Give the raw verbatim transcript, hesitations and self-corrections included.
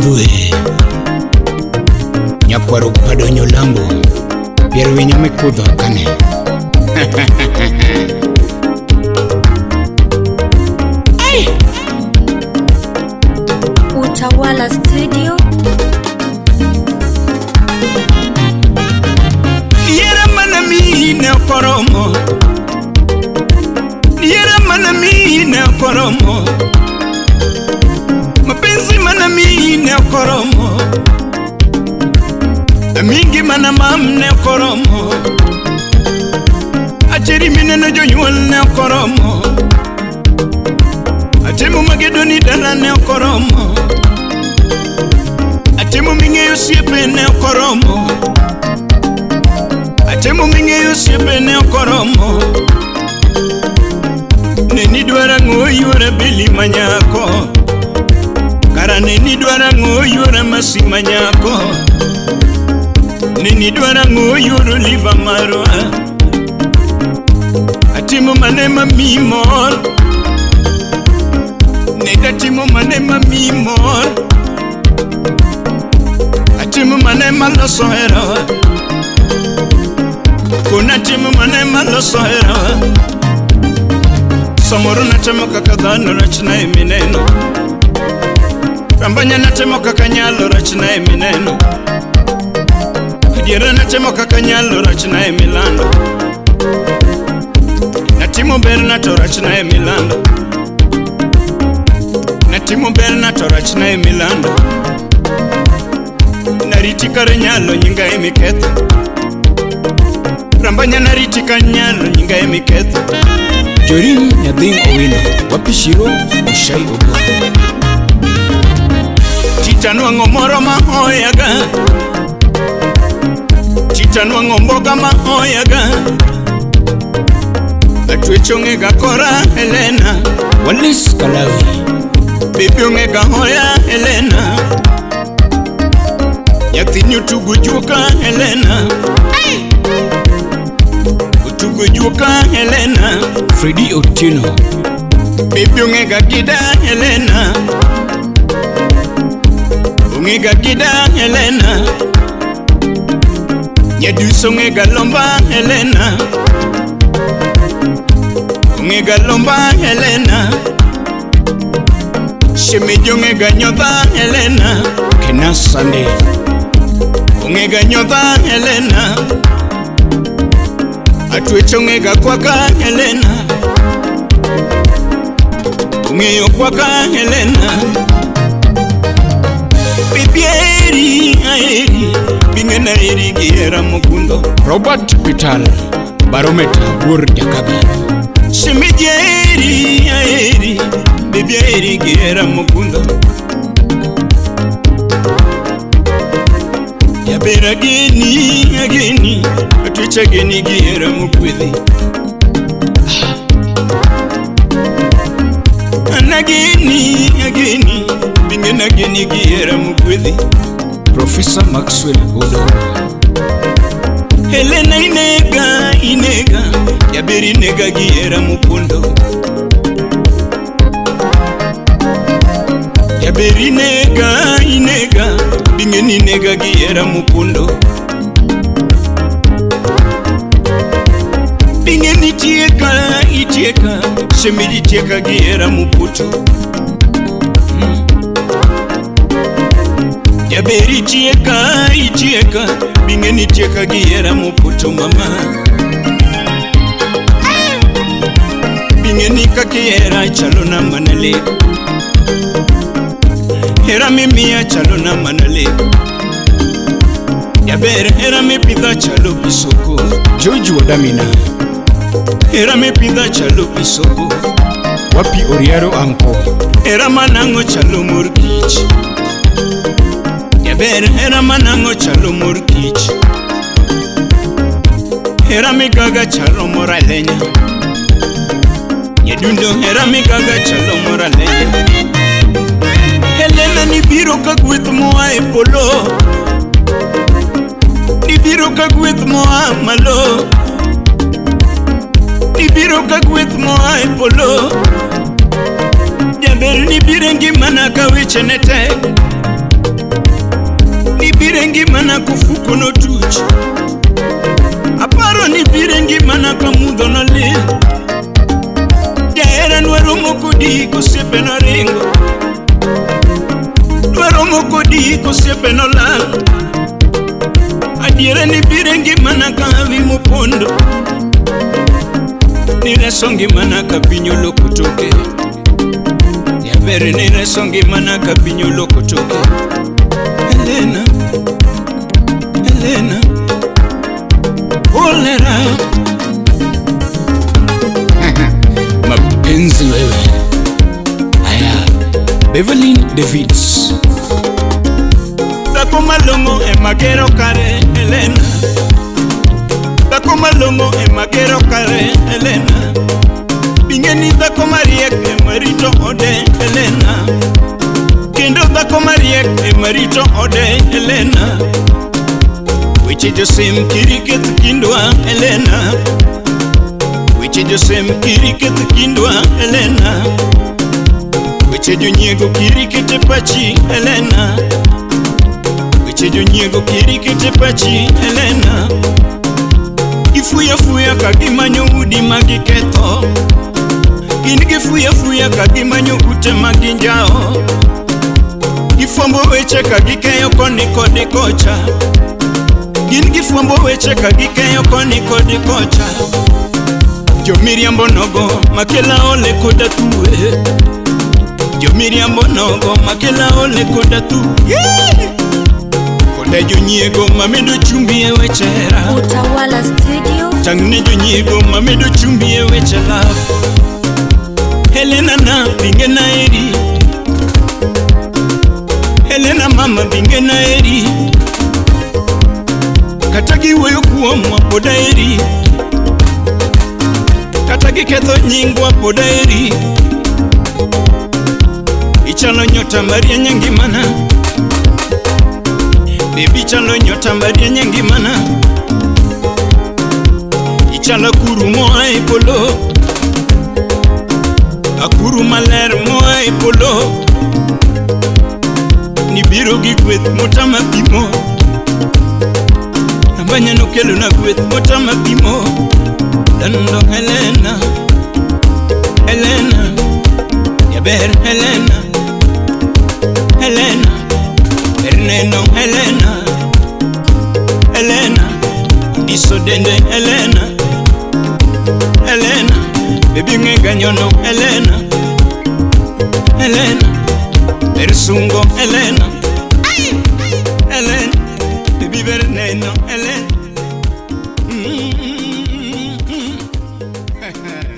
Hundhwe Nyakwaro padonyo lambo Piero winyo mekudho kane Ay! Utawala Studio Yera manami ne koromo Yera manami ne koromo Mapenzi manami ne koromo Amingi manamam ne koromo Acheri mineno jonyuol ne koromo Atemo magedoni dala ne koromo Atemo mingeyo siepe ne koromo Atemo mingeyo siepe ne koromo Neni dwara ngoyura bili manyako Kara neni dwara ngoyura masi manyako Neni dwara ngoyura liva marwa Atemo manema mimol Nega timo manema mimol Atemo manema losohera Kuna timo manema losohera Samoro natemo kakadhano rachna emineno Rambanya natemo kakanyalo rachna emineno Diera natemo kakanyalo rachna emilando Natimo berna to rachna emilando Natimo berna to rachna emilando Naritika renyalo nyinga emiketho Rambanya naritika nyalo nyinga emiketho Jorin nyadhing owino Wapishiro ushai obo Chitanwango moro mahoyaga Chitanwango mboga mahoyaga Atwechongega kora Hellena Walis Kalavi Bibiyongega hoya Hellena Yathinyo tugujuka Hellena Utugujuka Hellena Freddy Otino Bibiyongega gida Hellena Ungega gida Hellena Nyadusongega lomba Hellena Ungega lomba Hellena Shemijongega nyotha Hellena Kena Sunday Ungega nyotha Hellena Atwechongega kwaka Hellena Ungeyo kwaka Hellena Bibieri aeri Bingena eri giera mukundo Robert Pital Barometer Bur Jakaga Shemijeri aeri Bibieri giera mukundo Yabera geni ageni Atwecha geni giera mukwithi Anageni ageni Bingena geni giera mukwithi Professor Maxwell Odo Hellena inega inega Yaberi nega giera mukundo Yaberi nega inega Bingeni nega giera mukundo Bingeni tieka itieka Shemidi tieka giera muputo hmm. Yaberi tieka itieka Bingeni tieka giera muputo mama Bingeni kakiera chalona manale Hera mimia chalona manale Yabere hera me pida chalo pisoko George Wadamina Hera me pida chalo pisoko Wapi Oriaro Anko Hera manango chalo murkich Yabere hera manango chalo murkich Hera me gaga chalo moralenya Yedundo hera me gaga chalo moralenya Hellena ni biro kagwith moa e polo Ni biro kagwith moa malo Ni biro kagwith moa e polo Jaber ni birengi mana kawiche nete birengi mana kufuko no tuch aparo ni birengi mana kamudho no lil jaera nwaro mokodi kosiepe no ringo nwaro mokodi kosiepe no lal adiera ni birengi mana kavi mopondo ni resongi mana kapinyo loko toke yabere ni resongi mana kapinyo loko toke Hellena Hellena Olera mapenzi wewe aya Beverly Davids Dako malongo e magero kare Hellena Dako malongo e magero kare Hellena Bingeni dako mariek e marito ode Hellena Kendo dako mariek e marito ode Hellena Wiche josem kiriket kindwa Hellena Wiche josem kiriket kindwa Hellena Wiche jonyego kirikete pachi Hellena Wiche jonyego kirikete pachi Hellena Ifuya fuya kagimanyo udi magiketo Ingi fuya fuya kagimanyo ute maginjao Gifombo weche kagikeyo koni kodi kocha Ingi fombo weche kagikeyo koni kodi kocha Jo miriambo nogo makela ole koda tuwe Jo miriambo nogo makela ole koda tu yeah! Koda jo nyiego mamedo chumbi e wechera Utawala studio Tangne jo nyiego mamedo chumbi e weche love Hellena na binge na eri Hellena mama binge na eri Katagi weyo kuomwa poda eri Katagi ketho nyingwa poda eri Ichalo nyota maria nyangi mana Baby chalo nyota maria nyangi mana Ichalo kuru moa e polo Akuru maler moa e polo Nibiru gi gweth motama pimo Nambanya no kelu na gweth motama pimo Dando Hellena Hellena Yaber Hellena Hellena Erneno Hellena Hellena Iso dende Hellena Hellena Baby ngeganyono Hellena Hellena Bersungo Hellena Hellena Baby Berneno Hellena mm -hmm.